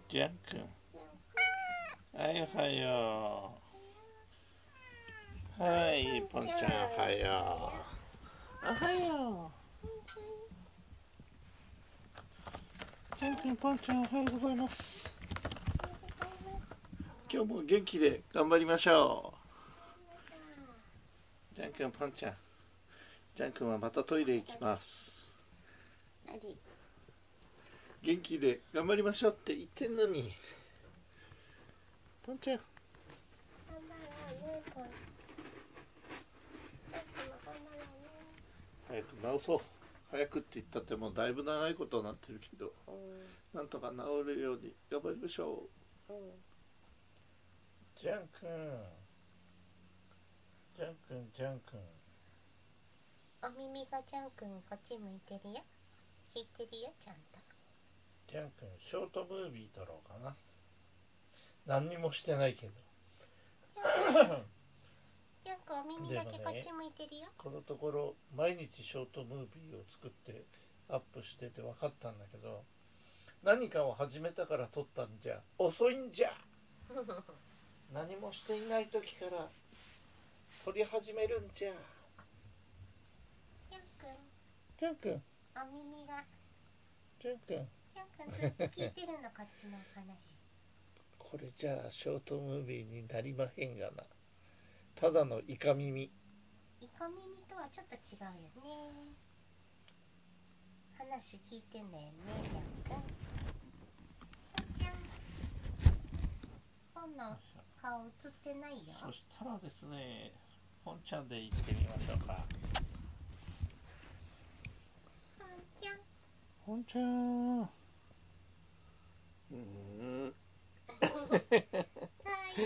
ジャン君、はいおはよう。はい、ポンちゃんおはよう。おはよう。ジャン君、ポンちゃんおはようございます。今日も元気で頑張りましょう。ジャン君、ポンちゃん。ジャン君はまたトイレ行きます。元気で頑張りましょうって言ってんのに。ポンちゃん。早く直そう。早くって言ったってもうだいぶ長いことになってるけど、なんとか治るように頑張りましょう。ジャン君、ジャン君、ジャン君。 お耳がジャン君こっち向いてるよ。知ってるよちゃんと。 ジャン君、ショートムービー撮ろうかな。何にもしてないけど。 ジャン君お耳だけこっち向いてるよ。 このところ毎日ショートムービーを作ってアップしてて分かったんだけど、何かを始めたから撮ったんじゃ遅いんじゃ。何もしていない時から撮り始めるんじゃ。 ジャン君、 ジャン君、 お耳が。 ジャン君、 ジャン君ずっと聞いてるのこっちのお話。 これじゃあショートムービーになりまへんがな。ただのイカ耳。 イカ耳とはちょっと違うよね。話聞いてんだよね、ジャン君。ジャン。本の顔映ってないよ。 そしたらですね、ポンちゃんで行ってみましょうか。 ポンちゃん。 ポンちゃん。 はい。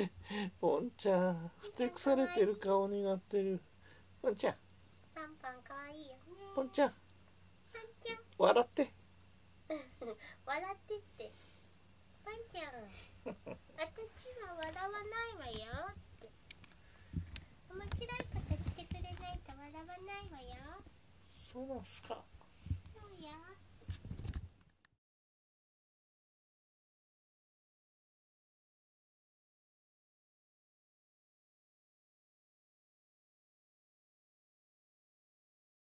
ポンちゃん、ふてくされてる顔になってる。ポンちゃん。 パンパンかわいいよね。 ポンちゃん。 ポンちゃん。 笑って。 笑ってって。ポンちゃん。私は笑わないわよって。面白いことしてくれないと笑わないわよ。 そうなんすか。 そうよ。